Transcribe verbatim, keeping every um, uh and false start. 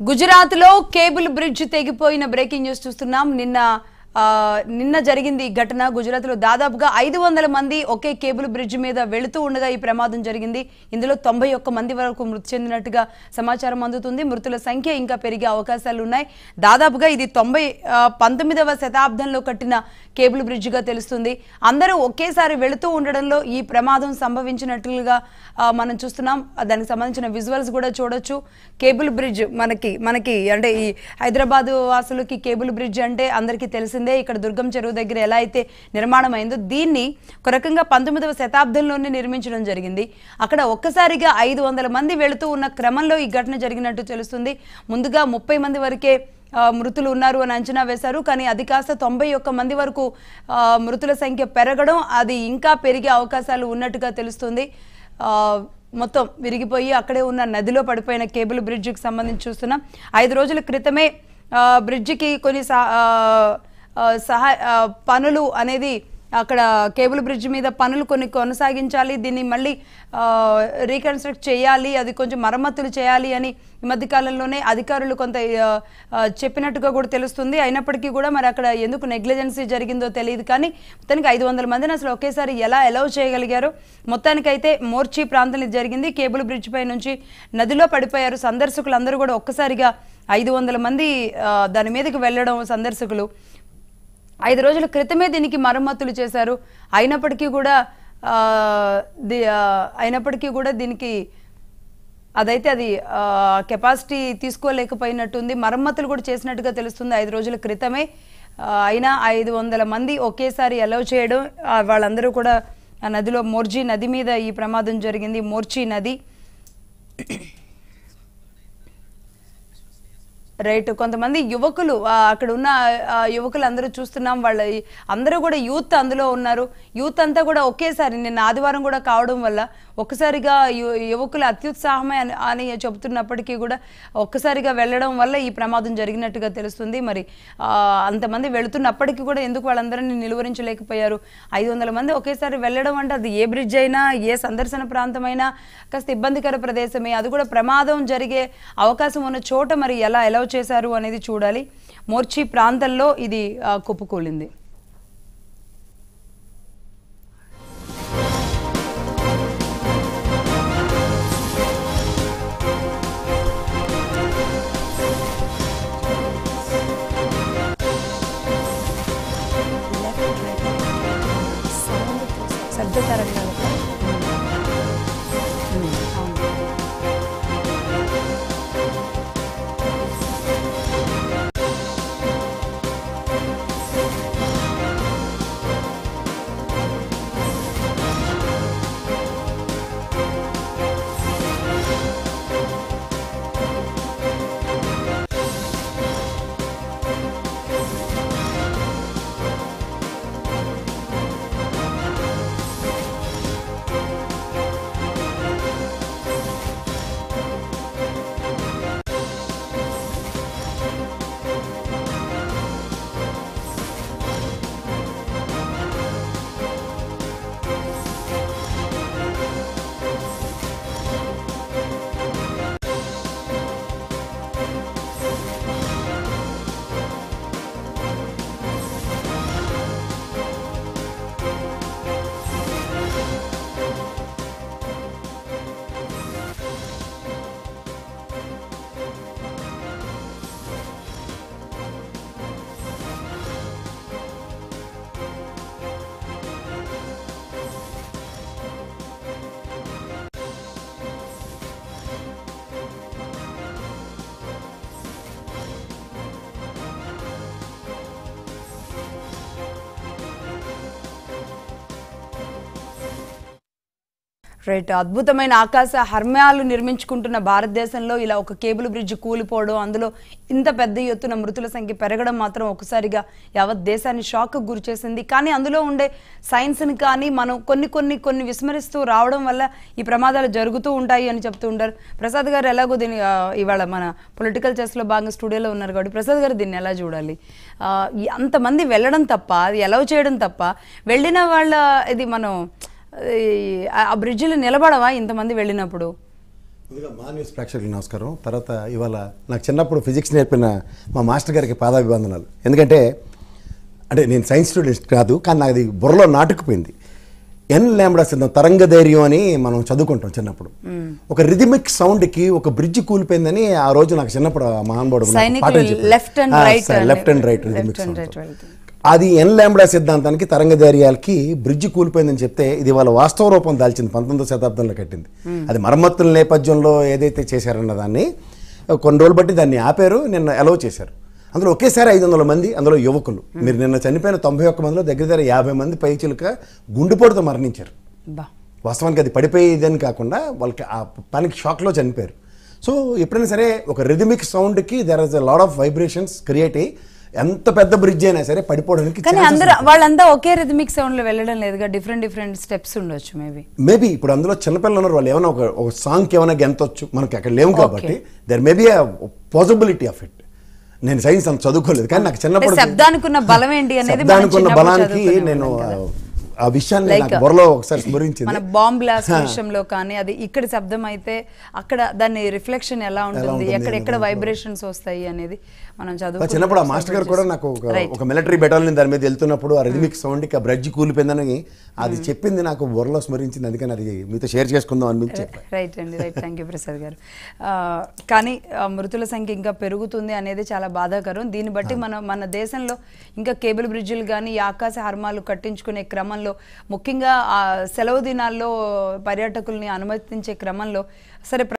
గుజరాత్ లో cable bridge తెగిపోయిన breaking news చూస్తున్నాం. నిన్న నిన్న జరిగింది ఈ ఘటన. గుజరాత్ లో దాదాపుగా ఐదు వందల మంది ఒకే కేబుల్ బ్రిడ్జ్ మీద వెళుతూ ఉండగా ఈ ప్రమాదం జరిగింది. ఇందులో తొంభై ఒక్క మంది వరకు మృతి చెందినట్టుగా సమాచారం అందుతుంది. మృతుల సంఖ్య ఇంకా పెరిగే అవకాశాలు ఉన్నాయి. దాదాపుగా ఇది తొంభై పంతొమ్మిదవ శతాబ్దంలో కట్టిన కేబుల్ బ్రిడ్జ్ గా తెలుస్తుంది. అందరూ ఒకేసారి వెళుతూ ఉండడంలో ఈ ప్రమాదం సంభవించినట్లుగా మనం చూస్తున్నాం. దానికి సంబంధించిన విజువల్స్ కూడా చూడొచ్చు. కేబుల్ బ్రిడ్జ్ మనకి మనకి అంటే ఈ హైదరాబాద్ వాసులకి కేబుల్ బ్రిడ్జ్ అంటే అందరికీ తెలిసింది. ఇక్కడ దుర్గం చెరువు దగ్గర ఎలా అయితే నిర్మాణం అయిందో దీన్ని ఒక రకంగా పంతొమ్మిదవ శతాబ్దంలోనే నిర్మించడం జరిగింది. అక్కడ ఒక్కసారిగా ఐదు వందల మంది వెళుతూ ఉన్న క్రమంలో ఈ ఘటన జరిగినట్టు తెలుస్తుంది. ముందుగా ముప్పై మంది వరకే మృతులు ఉన్నారు అని అంచనా వేశారు. కానీ అది కాస్త తొంభై ఒక్క మంది వరకు మృతుల సంఖ్య పెరగడం, అది ఇంకా పెరిగే అవకాశాలు ఉన్నట్టుగా తెలుస్తుంది. మొత్తం విరిగిపోయి అక్కడే ఉన్న నదిలో పడిపోయిన కేబుల్ బ్రిడ్జికి సంబంధించి చూస్తున్నాం. ఐదు రోజుల క్రితమే బ్రిడ్జికి కొన్ని సహాయ పనులు అనేది అక్కడ కేబుల్ బ్రిడ్జ్ మీద పనులు కొన్ని కొనసాగించాలి, దీన్ని మళ్ళీ రీకన్స్ట్రక్ట్ చేయాలి, అది కొంచెం మరమ్మతులు చేయాలి అని ఈ మధ్య కాలంలోనే అధికారులు కొంత చెప్పినట్టుగా కూడా తెలుస్తుంది. అయినప్పటికీ కూడా మరి అక్కడ ఎందుకు నెగ్లిజెన్సీ జరిగిందో తెలియదు. కానీ మొత్తానికి ఐదు వందల మందిని అసలు ఒకేసారి ఎలా అలౌ చేయగలిగారో. మొత్తానికైతే మోర్చి ప్రాంతంలో జరిగింది. కేబుల్ బ్రిడ్జ్ పై నుంచి నదిలో పడిపోయారు సందర్శకులు అందరూ కూడా. ఒక్కసారిగా ఐదు వందల మంది దాని మీదకి వెళ్ళడం సందర్శకులు. ఐదు రోజుల క్రితమే దీనికి మరమ్మతులు చేశారు. అయినప్పటికీ కూడా అయినప్పటికీ కూడా దీనికి అదైతే అది కెపాసిటీ తీసుకోలేకపోయినట్టుంది. మరమ్మతులు కూడా చేసినట్టుగా తెలుస్తుంది ఐదు రోజుల క్రితమే. అయినా ఐదు వందల మంది ఒకేసారి అలౌ చేయడం, వాళ్ళందరూ కూడా నదిలో మోర్జీ నది మీద ఈ ప్రమాదం జరిగింది. మోర్చి నది రైట్. కొంతమంది యువకులు అక్కడ ఉన్న యువకులు అందరూ చూస్తున్నాం. వాళ్ళ అందరూ కూడా యూత్ అందులో ఉన్నారు. యూత్ అంతా కూడా ఒకేసారి నిన్న ఆదివారం కూడా కావడం వల్ల ఒక్కసారిగా యువకులు అత్యుత్సాహమే అని చెబుతున్నప్పటికీ కూడా ఒక్కసారిగా వెళ్ళడం వల్ల ఈ ప్రమాదం జరిగినట్టుగా తెలుస్తుంది. మరి అంతమంది వెళుతున్నప్పటికీ కూడా ఎందుకు వాళ్ళందరినీ నిలువరించలేకపోయారు? ఐదు వందల మంది ఒకేసారి వెళ్ళడం అంటే అది ఏ బ్రిడ్జ్ అయినా ఏ సందర్శన ప్రాంతమైనా కాస్త ఇబ్బందికర ప్రదేశమే. అది కూడా ప్రమాదం జరిగే అవకాశం ఉన్న చోట మరి ఎలా ఎలా చేశారు అనేది చూడాలి. మోర్చి ప్రాంతంలో ఇది కుప్పకూలింది. శబ్ద తరంగాలు రైట్. అద్భుతమైన ఆకాశ హర్మ్యాలు నిర్మించుకుంటున్న భారతదేశంలో ఇలా ఒక కేబుల్ బ్రిడ్జ్ కూలిపోవడం, అందులో ఇంత పెద్ద ఎత్తున మృతుల సంఖ్య పెరగడం మాత్రం ఒకసారిగా యావత్ దేశాన్ని షాక్ గురి చేసింది. కానీ అందులో ఉండే సైన్స్ని కానీ మనం కొన్ని కొన్ని కొన్ని విస్మరిస్తూ రావడం వల్ల ఈ ప్రమాదాలు జరుగుతూ ఉంటాయి అని చెప్తూ ఉంటారు. ప్రసాద్ గారు ఎలాగో దీన్ని ఇవాళ మన పొలిటికల్ చెస్లో భాగంగా స్టూడియోలో ఉన్నారు కాబట్టి ప్రసాద్ గారు దీన్ని ఎలా చూడాలి? అంతమంది వెళ్ళడం తప్ప, అది అలౌ చేయడం తప్ప, వెళ్ళిన వాళ్ళ ఇది మనం ఆ బ్రిడ్జిలో నిలబడవా ఇంతమంది వెళ్ళినప్పుడు? ముందుగా మా న్యూస్ ప్రేక్షకులకు నమస్కారం. తర్వాత ఇవాళ నాకు చిన్నప్పుడు ఫిజిక్స్ నేర్పిన మా మాస్టర్ గారికి పాదాభివందనాలు. ఎందుకంటే అంటే నేను సైన్స్ స్టూడెంట్ కాదు, కానీ నాకు అది బుర్రలో నాటుకుపోయింది. ఎన్ లాంబ్డా సిద్ధం తరంగ ధైర్యం అని మనం చదువుకుంటాం చిన్నప్పుడు. ఒక రిథమిక్ సౌండ్కి ఒక బ్రిడ్జ్ కూలిపోయిందని ఆ రోజు నాకు చిన్నప్పుడు మహానుభావుడు left and right left and right rhythmic sound. అది ఎన్ లాంబ్డా సిద్ధాంతానికి తరంగ ధైర్యాలకి బ్రిడ్జ్ కూలిపోయిందని చెప్తే ఇది వాళ్ళ వాస్తవ రూపం దాల్చింది. పంతొమ్మిదో శతాబ్దంలో కట్టింది. అది మరమ్మతుల నేపథ్యంలో ఏదైతే చేశారన్న దాన్ని కొన్ని రోజులు బట్టి దాన్ని ఆపారు, నిన్న అలౌ చేశారు. అందులో ఒకేసారి ఐదు వందల మంది, అందులో యువకులు. మీరు నిన్న చనిపోయిన తొంభై ఒక్క మందిలో దగ్గర దగ్గర యాభై మంది పైచిలుక గుండెపోటుతో మరణించారు. వాస్తవానికి అది పడిపోయేదని కాకుండా వాళ్ళకి ఆ పనికి షాక్లో చనిపోయారు. సో ఎప్పుడైనా సరే ఒక రిథమిక్ సౌండ్కి there is a lot of vibrations create అయ్యి ఎంత పెద్ద బ్రిడ్జ్ అయినా సరే పడిపోవడానికి. కానీ అందరూ వాళ్ళంతా ఒకే రిథమిక్ సౌండ్ లో వెళ్ళడం లేదుగా, డిఫరెంట్ డిఫరెంట్ స్టెప్స్ ఉండొచ్చు. మేబీ మేబీ ఇప్పుడు అందులో చిన్నపిల్లలు ఉన్నారు, వాళ్ళు ఏమైనా ఒక ఒక సాంగ్కి ఏమైనా గెంతొచ్చు, మనకి అక్కడ లేవు కాబట్టి there may be a possibility of it. నేను సైన్స్ అంత చదువుకోలేదు, కానీ నాకు చిన్నప్పుడు శబ్దానికి ఉన్న బలం ఏంటి అనేది, శబ్దానికి ఉన్న బలానికి నేను ఆ విషయాన్ని నాకు బుర్రలో ఒకసారి స్మరించింది. మన బాంబ్ బ్లాస్ట్ విషయంలో కానీ అది ఇక్కడ శబ్దం అయితే అక్కడ దాని రిఫ్లెక్షన్ ఎలా ఉంటుంది, ఎక్కడెక్కడ వైబ్రేషన్స్ వస్తాయి అనేది మనం చదువు. చిన్నప్పుడు ఆ మాస్టర్ గారు కూడా నాకు ఒక మిలిటరీ బెటాలియన్ దాని మీద వెళ్తున్నప్పుడు ఆ రిథమిక్ సౌండ్కి ఆ బ్రిడ్జ్ కూలిపోయిందని అది చెప్పింది, నాకు బుర్రలో స్మరించింది. అందుకని అది మీతో షేర్ చేసుకుందాం అనిపించి. రైట్ అండి, రైట్. థ్యాంక్ యూ ప్రసాద్ గారు. కానీ మృతుల సంఖ్య ఇంకా పెరుగుతుంది అనేది చాలా బాధాకరం. దీన్ని బట్టి మన మన దేశంలో ఇంకా కేబుల్ బ్రిడ్జిలు కానీ ఈ ఆకాశ హర్మాలు కట్టించుకునే క్రమంలో, ముఖ్యంగా సెలవు దినాల్లో పర్యాటకుల్ని అనుమతించే క్రమంలో సరే